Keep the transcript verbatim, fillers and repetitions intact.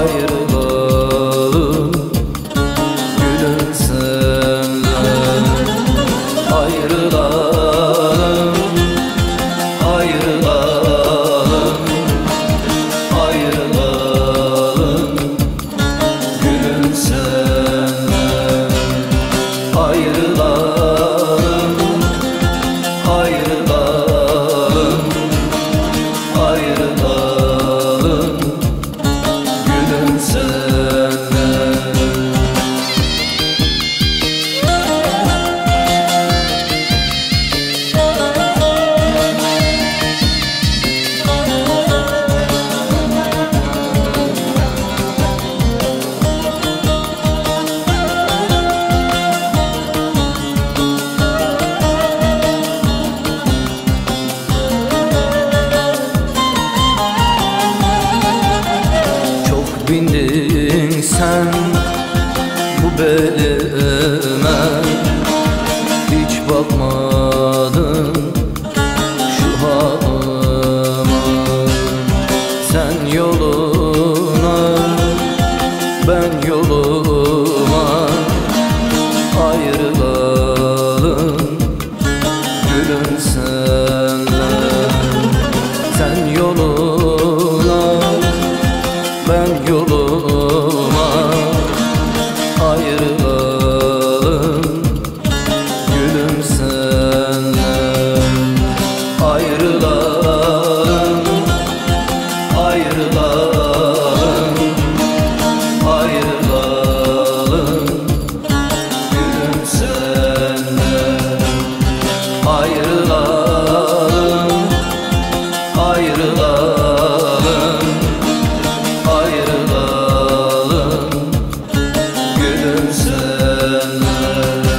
ayrılalım gülüm senden. Ayrılalım, ayrılalım, ayrılalım gülüm senden. Ayrılalım, ayrılalım, ayrılalım gülüm senden. Çok bindin sen bu belime, hiç bakmadın şu halıma. Sen yoluna, ben yoluma, ayrılalım gülüm senden. Sen yoluna, ben yoluma, ayrılalım gülüm senden. Ayrılalım, ayrılalım, ayrılalım gülüm senden. Ayrılalım, ayrılalım, ayrılalım gülüm senden.